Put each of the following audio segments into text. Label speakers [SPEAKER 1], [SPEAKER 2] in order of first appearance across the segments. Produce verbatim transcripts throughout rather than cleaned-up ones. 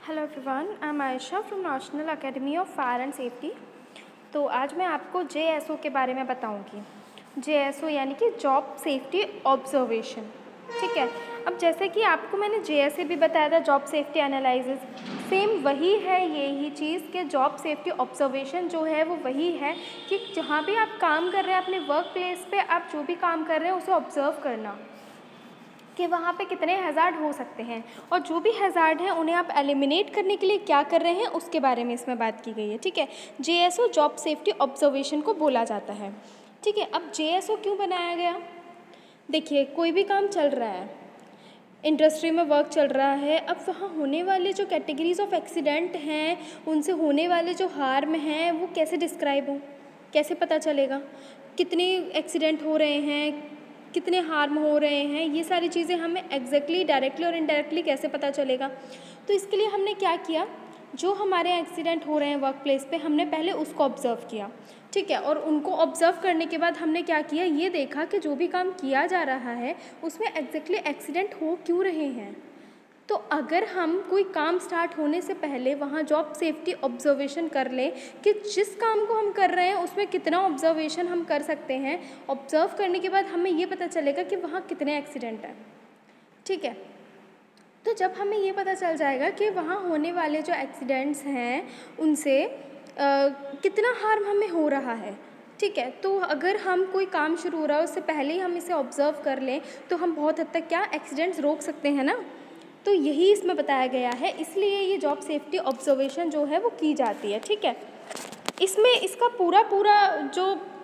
[SPEAKER 1] Hello everyone, I am Ayesha from national academy of fire and safety. तो आज मैं आपको जे एस ओ के बारे में बताऊंगी। जे एस ओ यानी कि जॉब सेफ्टी ऑब्जर्वेशन। ठीक है, अब जैसे कि आपको मैंने जे एस ए भी बताया था, जॉब सेफ्टी एनालिसिस, सेम वही है यही चीज़ कि जॉब सेफ्टी ऑब्जर्वेशन जो है वो वही है कि जहाँ भी आप काम कर रहे हैं अपने वर्क प्लेस पे, आप जो भी काम कर रहे हैं उसे ऑब्ज़र्व करना कि वहाँ पे कितने हज़ार्ड हो सकते हैं और जो भी हज़ार्ड हैं उन्हें आप एलिमिनेट करने के लिए क्या कर रहे हैं उसके बारे में इसमें बात की गई है। ठीक है, J S O job safety observation को बोला जाता है। ठीक है, अब जे एस ओ क्यों बनाया गया? देखिए, कोई भी काम चल रहा है, इंडस्ट्री में वर्क चल रहा है, अब वहाँ होने वाले जो कैटेगरीज ऑफ एक्सीडेंट हैं, उनसे होने वाले जो हार्म हैं वो कैसे डिस्क्राइब हों, कैसे पता चलेगा? कितने एक्सीडेंट हो रहे हैं, कितने हार्म हो रहे हैं, ये सारी चीज़ें हमें एग्जैक्टली डायरेक्टली और इनडायरेक्टली कैसे पता चलेगा? तो इसके लिए हमने क्या किया, जो हमारे एक्सीडेंट हो रहे हैं वर्क प्लेस पे, हमने पहले उसको ऑब्ज़र्व किया। ठीक है, और उनको ऑब्ज़र्व करने के बाद हमने क्या किया, ये देखा कि जो भी काम किया जा रहा है उसमें एग्जैक्टली एक्सीडेंट हो क्यों रहे हैं। तो अगर हम कोई काम स्टार्ट होने से पहले वहाँ जॉब सेफ्टी ऑब्जर्वेशन कर लें कि जिस काम को हम कर रहे हैं उसमें कितना ऑब्जर्वेशन हम कर सकते हैं, ऑब्जर्व करने के बाद हमें ये पता चलेगा कि वहाँ कितने एक्सीडेंट हैं। ठीक है, तो जब हमें ये पता चल जाएगा कि वहाँ होने वाले जो एक्सीडेंट्स हैं उनसे आ, कितना हार्म हमें हो रहा है। ठीक है, तो अगर हम कोई काम शुरू हो रहा है उससे पहले ही हम इसे ऑब्ज़र्व कर लें तो हम बहुत हद तक क्या एक्सीडेंट्स रोक सकते हैं ना। तो यही इसमें बताया गया है, इसलिए ये जॉब सेफ्टी ऑब्जर्वेशन जो है वो की जाती है। ठीक है, इसमें इसका पूरा पूरा जो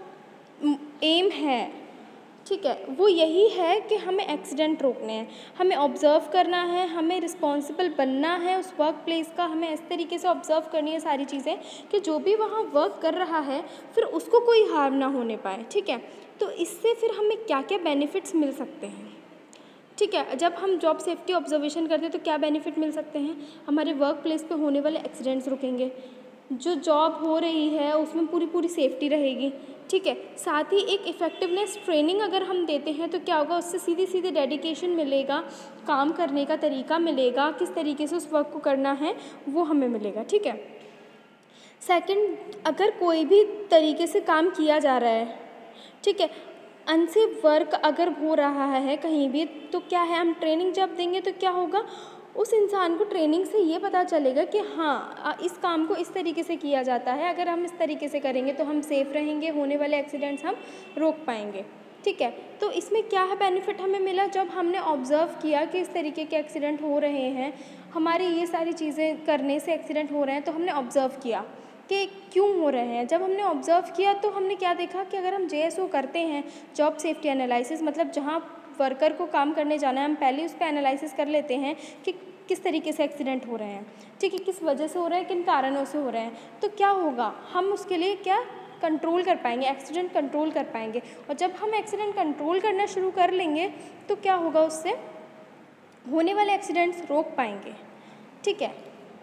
[SPEAKER 1] एम है, ठीक है, वो यही है कि हमें एक्सीडेंट रोकने हैं, हमें ऑब्ज़र्व करना है, हमें रिस्पॉन्सिबल बनना है उस वर्क प्लेस का, हमें इस तरीके से ऑब्ज़र्व करनी है सारी चीज़ें कि जो भी वहाँ वर्क कर रहा है फिर उसको कोई हार्म ना होने पाए। ठीक है, तो इससे फिर हमें क्या क्या बेनिफिट्स मिल सकते हैं। ठीक है, जब हम जॉब सेफ्टी ऑब्जर्वेशन करते हैं तो क्या बेनिफिट मिल सकते हैं, हमारे वर्क प्लेस पे होने वाले एक्सीडेंट्स रुकेंगे, जो जॉब हो रही है उसमें पूरी पूरी सेफ्टी रहेगी। ठीक है, साथ ही एक इफ़ेक्टिवनेस ट्रेनिंग अगर हम देते हैं तो क्या होगा, उससे सीधी सीधी डेडिकेशन मिलेगा, काम करने का तरीका मिलेगा, किस तरीके से उस वर्क को करना है वो हमें मिलेगा। ठीक है, सेकंड, अगर कोई भी तरीके से काम किया जा रहा है, ठीक है, अनसेफ वर्क अगर हो रहा है कहीं भी, तो क्या है, हम ट्रेनिंग जब देंगे तो क्या होगा, उस इंसान को ट्रेनिंग से ये पता चलेगा कि हाँ इस काम को इस तरीके से किया जाता है, अगर हम इस तरीके से करेंगे तो हम सेफ़ रहेंगे, होने वाले एक्सीडेंट्स हम रोक पाएंगे। ठीक है, तो इसमें क्या है बेनिफिट हमें मिला, जब हमने ऑब्ज़र्व किया कि इस तरीके के एक्सीडेंट हो रहे हैं, हमारी ये सारी चीज़ें करने से एक्सीडेंट हो रहे हैं, तो हमने ऑब्ज़र्व किया कि क्यों हो रहे हैं। जब हमने ऑब्ज़र्व किया तो हमने क्या देखा कि अगर हम जे एस ओ करते हैं, जॉब सेफ्टी एनालिसिस, मतलब जहाँ वर्कर को काम करने जाना है हम पहले उस पर एनालिसिस कर लेते हैं कि किस तरीके से एक्सीडेंट हो रहे हैं, ठीक है, किस वजह से हो रहे हैं, किन कारणों से हो रहे हैं, तो क्या होगा, हम उसके लिए क्या कंट्रोल कर पाएंगे, एक्सीडेंट कंट्रोल कर पाएंगे। और जब हम एक्सीडेंट कंट्रोल करना शुरू कर लेंगे तो क्या होगा, उससे होने वाले एक्सीडेंट्स रोक पाएंगे। ठीक है,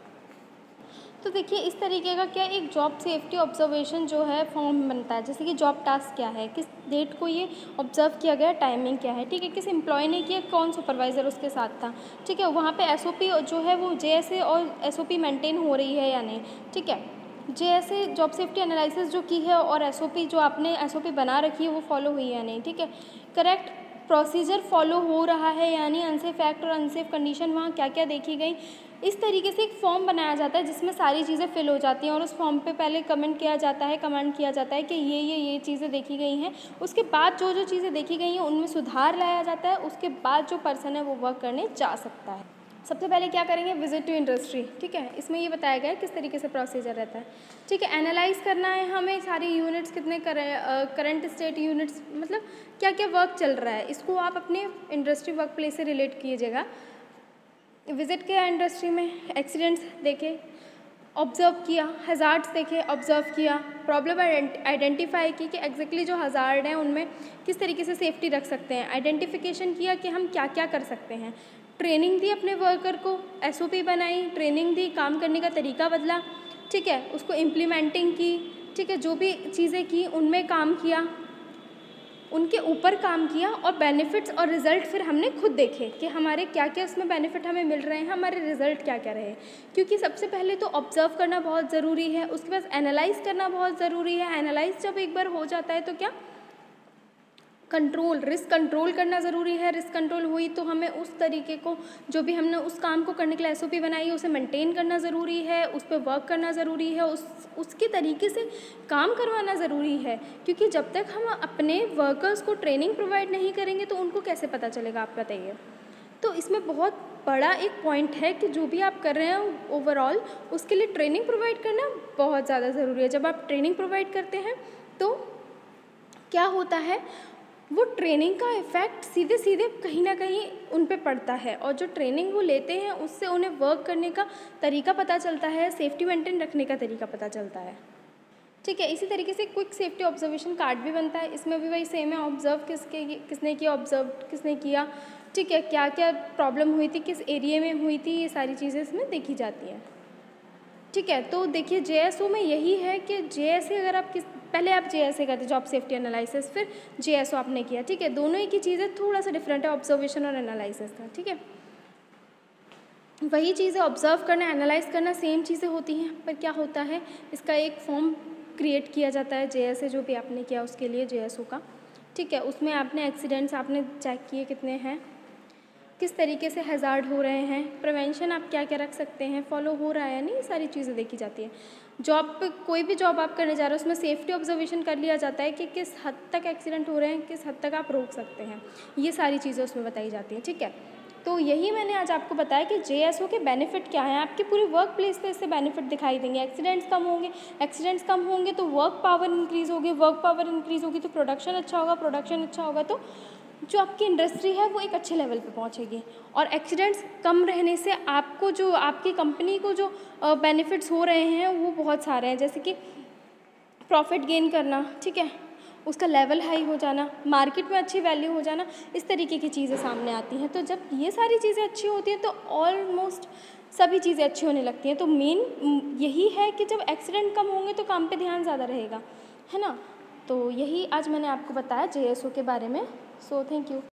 [SPEAKER 1] तो देखिए इस तरीके का क्या एक जॉब सेफ्टी ऑब्जर्वेशन जो है फॉर्म बनता है, जैसे कि जॉब टास्क क्या है, किस डेट को ये ऑब्जर्व किया गया, टाइमिंग क्या है, ठीक है, किस एम्प्लॉय ने किया, कौन सुपरवाइज़र उसके साथ था, ठीक है, वहाँ पे एस ओ पी जो है वो जे एस ए और एस ओ पी मेंटेन हो रही है या नहीं। ठीक है, J S A job safety analysis जो की है और एस ओ पी जो आपने एस ओ पी बना रखी है वो फॉलो हुई है या नहीं। ठीक है, करेक्ट प्रोसीजर फॉलो हो रहा है, यानी अनसेफ एक्ट और अनसेफ कंडीशन वहाँ क्या क्या देखी गई, इस तरीके से एक फॉर्म बनाया जाता है जिसमें सारी चीज़ें फिल हो जाती हैं और उस फॉर्म पे पहले कमेंट किया जाता है, कमेंट किया जाता है कि ये ये ये चीज़ें देखी गई हैं, उसके बाद जो जो चीज़ें देखी गई हैं उनमें सुधार लाया जाता है, उसके बाद जो पर्सन है वो वर्क करने जा सकता है। सबसे पहले क्या करेंगे, विजिट टू इंडस्ट्री। ठीक है, इसमें ये बताया गया है किस तरीके से प्रोसीजर रहता है। ठीक है, एनालाइज करना है हमें सारी यूनिट्स, कितने करंट स्टेट यूनिट्स, मतलब क्या क्या वर्क चल रहा है, इसको आप अपने इंडस्ट्री वर्क प्लेस से रिलेट कीजिएगा। विज़िट किया इंडस्ट्री में, एक्सीडेंट्स देखे, ऑब्ज़र्व किया, हज़ार्ड्स देखे, ऑब्ज़र्व किया, प्रॉब्लम आइडेंटिफाई की कि एग्जैक्टली जो हज़ार्ड हैं उनमें किस तरीके से सेफ्टी रख सकते हैं, आइडेंटिफिकेशन किया कि हम क्या क्या कर सकते हैं, ट्रेनिंग दी अपने वर्कर को, एस ओ पी बनाई, ट्रेनिंग दी, काम करने का तरीका बदला, ठीक है, उसको इम्प्लीमेंटिंग की, ठीक है, जो भी चीज़ें की उनमें काम किया, उनके ऊपर काम किया और बेनिफिट्स और रिज़ल्ट फिर हमने खुद देखे कि हमारे क्या क्या इसमें बेनिफिट हमें मिल रहे हैं, हमारे रिज़ल्ट क्या क्या रहे। क्योंकि सबसे पहले तो ऑब्ज़र्व करना बहुत ज़रूरी है, उसके बाद एनालाइज़ करना बहुत ज़रूरी है। एनालाइज़ जब एक बार हो जाता है तो क्या कंट्रोल, रिस्क कंट्रोल करना ज़रूरी है। रिस्क कंट्रोल हुई तो हमें उस तरीके को, जो भी हमने उस काम को करने के लिए एस ओ पी बनाई है, उसे मेंटेन करना ज़रूरी है, उस पर वर्क करना ज़रूरी है, उस उसके तरीके से काम करवाना ज़रूरी है। क्योंकि जब तक हम अपने वर्कर्स को ट्रेनिंग प्रोवाइड नहीं करेंगे तो उनको कैसे पता चलेगा, आप बताइए। तो इसमें बहुत बड़ा एक पॉइंट है कि जो भी आप कर रहे हैं ओवरऑल, उसके लिए ट्रेनिंग प्रोवाइड करना बहुत ज़्यादा ज़रूरी है। जब आप ट्रेनिंग प्रोवाइड करते हैं तो क्या होता है, वो ट्रेनिंग का इफ़ेक्ट सीधे सीधे कहीं ना कहीं उन पे पड़ता है, और जो ट्रेनिंग वो लेते हैं उससे उन्हें वर्क करने का तरीका पता चलता है, सेफ्टी मेंटेन रखने का तरीका पता चलता है। ठीक है, इसी तरीके से क्विक सेफ्टी ऑब्जर्वेशन कार्ड भी बनता है। इसमें भी वही सेम है, ऑब्जर्व किसके किसने किया, ऑब्जर्व किसने किया, ठीक है, क्या क्या प्रॉब्लम हुई थी, किस एरिया में हुई थी, ये सारी चीज़ें इसमें देखी जाती हैं। ठीक है, तो देखिए जे एस ओ में यही है कि जे एस ए अगर आप किस पहले आप जे एस ए करते, जॉब सेफ्टी एनालिसिस, फिर जे एस ओ आपने किया। ठीक है, दोनों ही की चीज़ें थोड़ा सा डिफरेंट है, ऑब्जर्वेशन और एनालिसिस का। ठीक है, वही चीज़ें ऑब्जर्व करना, एनालाइज करना सेम चीज़ें होती हैं, पर क्या होता है, इसका एक फॉर्म क्रिएट किया जाता है जे एस ए, जो भी आपने किया उसके लिए जे एस ओ का। ठीक है, उसमें आपने एक्सीडेंट्स आपने चेक किए कितने हैं, किस तरीके से हैज़ार्ड हो रहे हैं, प्रिवेंशन आप क्या क्या रख सकते हैं, फॉलो हो रहा है या नहीं, ये सारी चीज़ें देखी जाती हैं। जॉब पे कोई भी जॉब आप करने जा रहे हो उसमें सेफ्टी ऑब्जर्वेशन कर लिया जाता है कि किस हद तक एक्सीडेंट हो रहे हैं, किस हद तक आप रोक सकते हैं, ये सारी चीज़ें उसमें बताई जाती हैं। ठीक है, तो यही मैंने आज आपको बताया कि जे एस ओ के बेनिफिट क्या हैं। आपकी पूरी वर्क प्लेस पे इससे बेनिफिट दिखाई देंगे। एक्सीडेंट्स कम होंगे, एक्सीडेंट्स कम होंगे तो वर्क पावर इंक्रीज़ होगी, वर्क पावर इंक्रीज़ होगी तो प्रोडक्शन अच्छा होगा, प्रोडक्शन अच्छा होगा तो जो आपकी इंडस्ट्री है वो एक अच्छे लेवल पे पहुंचेगी। और एक्सीडेंट्स कम रहने से आपको जो, आपकी कंपनी को जो बेनिफिट्स हो रहे हैं वो बहुत सारे हैं, जैसे कि प्रॉफिट गेन करना, ठीक है, उसका लेवल हाई हो जाना, मार्केट में अच्छी वैल्यू हो जाना, इस तरीके की चीज़ें सामने आती हैं। तो जब ये सारी चीज़ें अच्छी होती हैं तो ऑलमोस्ट सभी चीज़ें अच्छी होने लगती हैं। तो मेन यही है कि जब एक्सीडेंट कम होंगे तो काम पे ध्यान ज़्यादा रहेगा, है ना। तो यही आज मैंने आपको बताया जे एस ओ के बारे में। So thank you.